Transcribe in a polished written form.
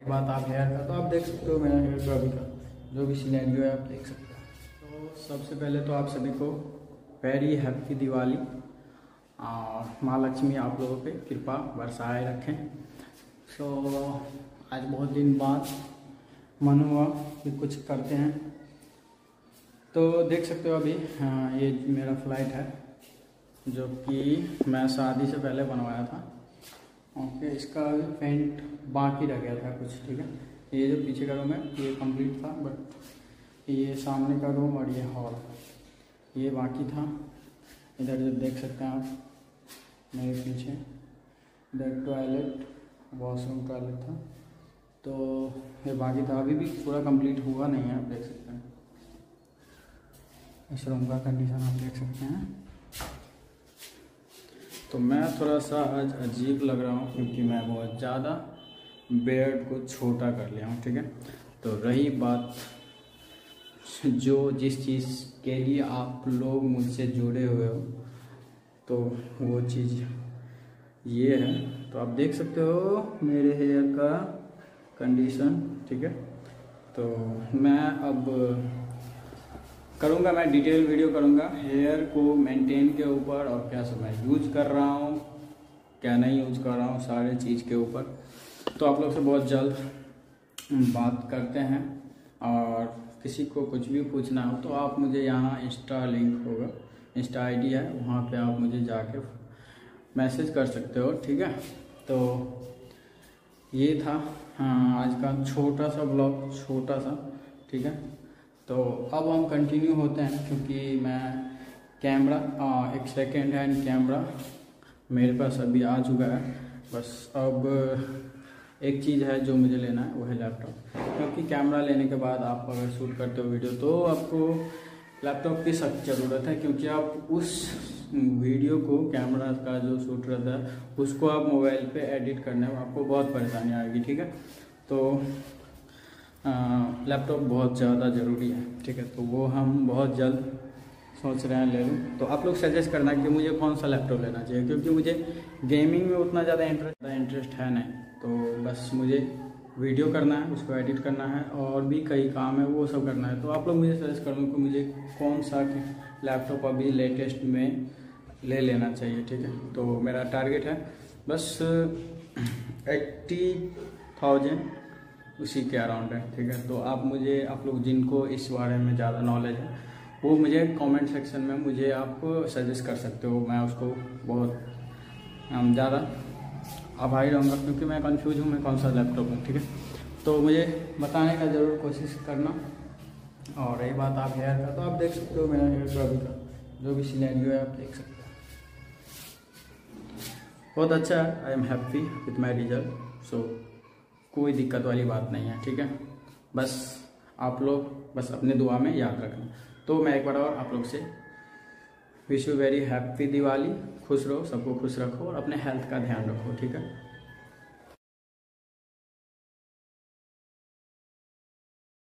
बात आप हेयर का, तो आप देख सकते हो मेरा हेयर का अभी का जो भी सिनेरियो है आप देख सकते हो। तो सबसे पहले तो आप सभी को वेरी हैप्पी दिवाली और माँ लक्ष्मी आप लोगों पे कृपा बरसाए रखें। सो आज बहुत दिन बाद मन हुआ कि कुछ करते हैं, तो देख सकते हो अभी ये मेरा फ्लाइट है जो कि मैं शादी से पहले बनवाया था। ओके, इसका पेंट बाकी रह गया था कुछ, ठीक है। ये जो पीछे का रूम है ये कंप्लीट था, बट ये सामने का रूम और ये हॉल ये बाकी था। इधर जो देख सकते हैं आप मेरे पीछे, इधर टॉयलेट वॉशरूम टॉयलेट था, तो ये बाकी था, अभी भी पूरा कंप्लीट हुआ नहीं है। आप देख सकते हैं इस रूम का कंडीशन आप देख सकते हैं। तो मैं थोड़ा सा आज अजीब लग रहा हूँ क्योंकि मैं बहुत ज़्यादा बेड को छोटा कर लिया हूँ, ठीक है। तो रही बात जो जिस चीज़ के लिए आप लोग मुझसे जुड़े हुए हो, तो वो चीज़ ये है। तो आप देख सकते हो मेरे हेयर का कंडीशन, ठीक है। तो मैं अब करूँगा, मैं डिटेल वीडियो करूँगा हेयर को मेंटेन के ऊपर और क्या सब मैं यूज कर रहा हूँ, क्या नहीं यूज कर रहा हूँ, सारे चीज़ के ऊपर। तो आप लोग से बहुत जल्द बात करते हैं, और किसी को कुछ भी पूछना हो तो आप मुझे यहाँ इंस्टा लिंक होगा, इंस्टा आईडी है, वहाँ पे आप मुझे जाके मैसेज कर सकते हो, ठीक है। तो ये था आज का छोटा सा ब्लॉग, छोटा सा, ठीक है। तो अब हम कंटिन्यू होते हैं क्योंकि मैं कैमरा एक सेकेंड हैंड कैमरा मेरे पास अभी आ चुका है। बस अब एक चीज़ है जो मुझे लेना है वो है लैपटॉप, क्योंकि कैमरा लेने के बाद आप अगर शूट करते हो वीडियो तो आपको लैपटॉप की सख्त ज़रूरत है, क्योंकि आप उस वीडियो को कैमरा का जो शूट रहता है उसको आप मोबाइल पे एडिट करने में आपको बहुत परेशानी आएगी, ठीक है। तो लैपटॉप बहुत ज़्यादा ज़रूरी है, ठीक है। तो वो हम बहुत जल्द सोच रहे हैं ले लूँ। तो आप लोग सजेस्ट करना कि मुझे कौन सा लैपटॉप लेना चाहिए, क्योंकि मुझे गेमिंग में उतना ज़्यादा इंटरेस्ट है नहीं। तो बस मुझे वीडियो करना है, उसको एडिट करना है, और भी कई काम है वो सब करना है। तो आप लोग मुझे सजेस्ट कर दो कि मुझे कौन सा लैपटॉप अभी लेटेस्ट में ले लेना चाहिए, ठीक है। तो मेरा टारगेट है बस 80,000 उसी के अराउंड है, ठीक है। तो आप लोग जिनको इस बारे में ज़्यादा नॉलेज है वो मुझे कमेंट सेक्शन में मुझे आप सजेस्ट कर सकते हो। मैं उसको बहुत ज़्यादा आभारी रहूँगा, क्योंकि मैं कंफ्यूज हूँ मैं कौन सा लैपटॉप हूँ, ठीक है। तो मुझे बताने का ज़रूर कोशिश करना। और रही बात आप हेयर का, तो आप देख सकते हो मेरा हेयर का अभी का जो भी सिनेरियो है आप देख सकते हो, बहुत अच्छा है। I am happy with my result, so कोई दिक्कत वाली बात नहीं है, ठीक है। बस आप लोग बस अपने दुआ में याद रखना। तो मैं एक बार और आप लोग से wish you very happy Diwali, खुश रहो, सबको खुश रखो और अपने हेल्थ का ध्यान रखो, ठीक है।